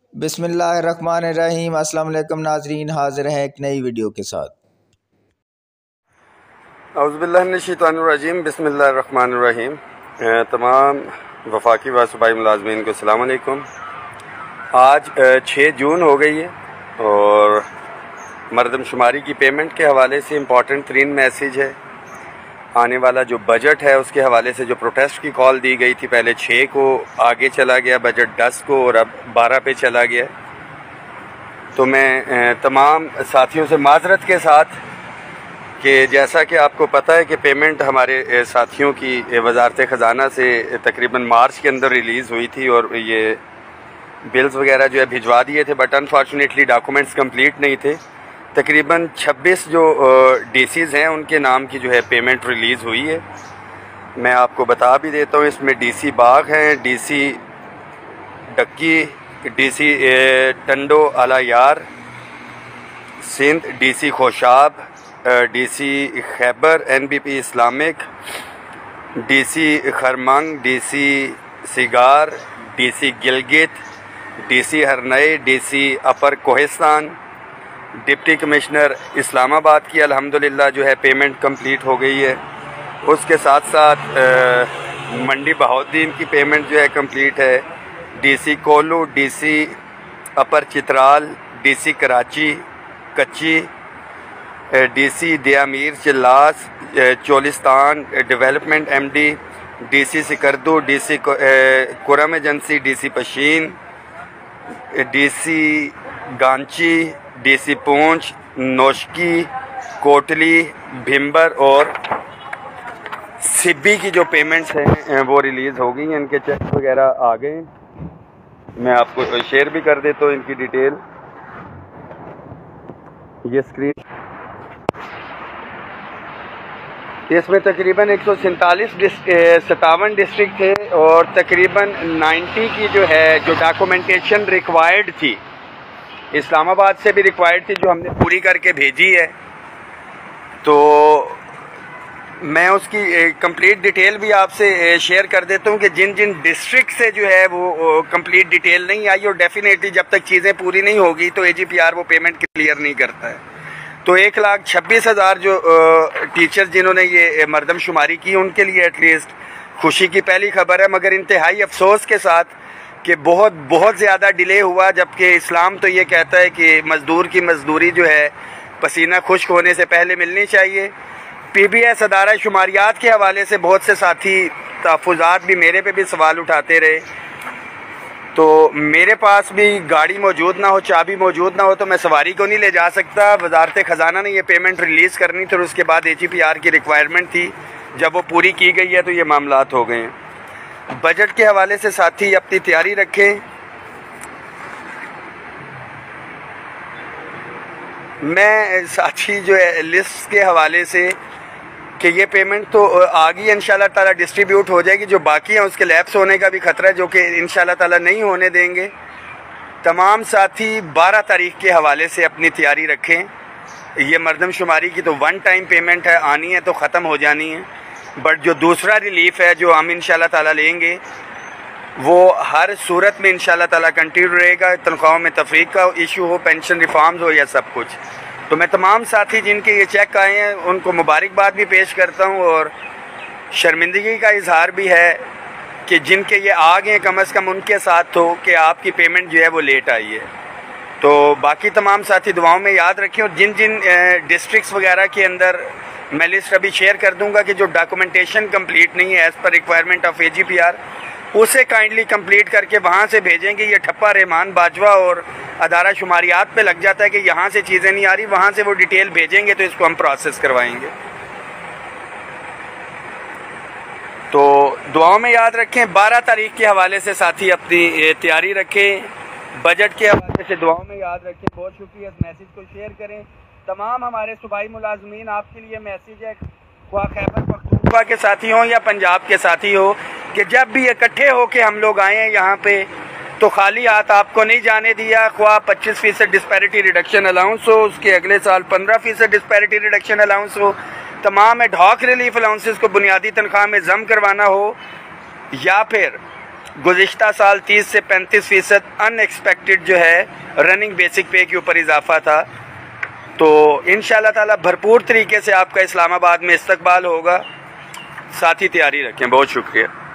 बिस्मिल्लाहिर्रहमानिर्रहीम। अस्सलाम वालेकुम नाज़रीन, हाज़िर है एक नई वीडियो के साथ। औज़ुबिल्लाहि मिनश्शैतानिर्रजीम, बिस्मिल्लाहिर्रहमानिर्रहीम। तमाम वफाकी व सूबाई मुलाज़मीन को अस्सलाम वालेकुम। आज 6 जून हो गई है और मरदमशुमारी की पेमेंट के हवाले से इम्पॉर्टेंट तरीन मैसेज है। आने वाला जो बजट है उसके हवाले से जो प्रोटेस्ट की कॉल दी गई थी, पहले 6 को आगे चला गया बजट 10 को और अब 12 पे चला गया। तो मैं तमाम साथियों से माजरत के साथ कि जैसा कि आपको पता है कि पेमेंट हमारे साथियों की वजारत ख़जाना से तकरीबन मार्च के अंदर रिलीज़ हुई थी और ये बिल्स वगैरह जो है भिजवा दिए थे, बट अनफॉर्चुनेटली डॉक्यूमेंट्स कंप्लीट नहीं थे। तकरीबन 26 जो डीसीज़ हैं उनके नाम की जो है पेमेंट रिलीज़ हुई है। मैं आपको बता भी देता हूँ, इसमें डीसी बाग हैं, DC Ducky, DC Tando Allahyar Sindh, DC Khushab, DC Khyber NBP Islamic, DC Kharmang, DC Shigar, DC Gilgit, DC Harnai, DC upper Kohistan, deputy commissioner Islamabad की अल्हम्दुलिल्लाह जो है पेमेंट कंप्लीट हो गई है। उसके साथ साथ मंडी बहाउद्दीन की पेमेंट जो है कंप्लीट है। DC Kohlu, DC upper Chitral, DC Karachi Kachhi, DC Diamer Chilas Cholistan development MD, DC Skardu, DC Kurram agency, DC Pishin, DC Ghanche, DC Poonch, Noshki, Kotli, Bhimber और सिब्बी की जो पेमेंट्स हैं वो रिलीज़ हो गई हैं। इनके चेक वगैरह आ गए। मैं आपको शेयर भी कर देता हूँ इनकी डिटेल। ये स्क्रीन इसमें तकरीबन 147 डिस्ट्रिक्ट थे और तकरीबन 90 की जो है जो डॉक्यूमेंटेशन रिक्वायर्ड थी, इस्लामाबाद से भी रिक्वायर्ड थी, जो हमने पूरी करके भेजी है। तो मैं उसकी कंप्लीट डिटेल भी आपसे शेयर कर देता हूँ कि जिन जिन डिस्ट्रिक्ट से जो है वो कंप्लीट डिटेल नहीं आई, और डेफिनेटली जब तक चीज़ें पूरी नहीं होगी तो एजीपीआर वो पेमेंट क्लियर नहीं करता है। तो 1,26,000 जो टीचर जिन्होंने ये मरदमशुमारी की उनके लिए एटलीस्ट खुशी की पहली खबर है, मगर इंतहाई अफसोस के साथ कि बहुत ज़्यादा डिले हुआ। जबकि इस्लाम तो ये कहता है कि मज़दूर की मजदूरी जो है पसीना खुश्क होने से पहले मिलनी चाहिए। पीबीएस अदारा शुमारियात के हवाले से बहुत से साथी तहफ़्फ़ुज़ात भी मेरे पे भी सवाल उठाते रहे। तो मेरे पास भी गाड़ी मौजूद ना हो, चाबी मौजूद ना हो तो मैं सवारी को नहीं ले जा सकता। वजारत ख़जाना ने ये पेमेंट रिलीज़ करनी थी और उसके बाद एजीपीआर की रिक्वायरमेंट थी। जब वो पूरी की गई है तो ये मामलात हो गए हैं। बजट के हवाले से साथी अपनी तैयारी रखें। मैं साथी जो है लिस्ट के हवाले से कि ये पेमेंट तो आ गई, इंशाल्लाह ताला डिस्ट्रीब्यूट हो जाएगी। जो बाकी हैं उसके लैप्स होने का भी ख़तरा है, जो कि इंशाल्लाह ताला नहीं होने देंगे। तमाम साथी 12 तारीख के हवाले से अपनी तैयारी रखें। ये मरदमशुमारी की तो वन टाइम पेमेंट है, आनी है तो ख़त्म हो जानी है। बट जो दूसरा रिलीफ है जो हम इंशाल्लाह ताला लेंगे वो हर सूरत में इंशाल्लाह ताला कंटिन्यू रहेगा। तनख्वाहों में तफरीक का इशू हो, पेंशन रिफॉर्म्स हो या सब कुछ। तो मैं तमाम साथी जिनके ये चेक आए हैं उनको मुबारकबाद भी पेश करता हूँ और शर्मिंदगी का इजहार भी है कि जिनके ये आ गए कम अज़ कम उनके साथ हो कि आपकी पेमेंट जो है वो लेट आई है। तो बाकी तमाम साथी दुआओं में याद रखें। और जिन जिन डिस्ट्रिक्ट्स वगैरह के अंदर मैं लिस्ट अभी शेयर कर दूंगा कि जो डॉक्यूमेंटेशन कंप्लीट नहीं है एज़ पर रिक्वायरमेंट ऑफ एजीपीआर, उसे काइंडली कंप्लीट करके वहाँ से भेजेंगे। ये ठप्पा रहमान बाजवा और अदारा शुमारियात पे लग जाता है कि यहाँ से चीज़ें नहीं आ रही, वहाँ से वो डिटेल भेजेंगे तो इसको हम प्रोसेस करवाएंगे। तो दुआओं में याद रखें। 12 तारीख के हवाले से साथी अपनी तैयारी रखें। बजट के हवाले से दुआओं में याद रखें। बहुत शुक्रिया। इस मैसेज को शेयर करें। तमाम हमारे सूबाई मुलाजमीन आपके लिए मैसेज है, ख्वाह खैबर पख्तूनख्वा के साथी हों या पंजाब के साथी हो, कि जब भी इकट्ठे होके हम लोग आए हैं यहाँ पे तो खाली हाथ आपको नहीं जाने दिया। ख्वाह 25% डिस्पैरिटी रिडक्शन अलाउंस हो, उसके अगले साल 15% डिस्पैरिटी रिडक्शन अलाउंस हो, तमाम एडहॉक रिलीफ अलाउंसेस को बुनियादी तनख्वाह में जम करवाना हो, या फिर गुज़िश्ता साल 30 से 35% अनएक्सपेक्टेड जो है रनिंग बेसिक पे के ऊपर इजाफा था। तो इंशाअल्लाह ताला भरपूर तरीके से आपका इस्लामाबाद में इस्तकबाल होगा। साथ ही तैयारी रखें। बहुत शुक्रिया।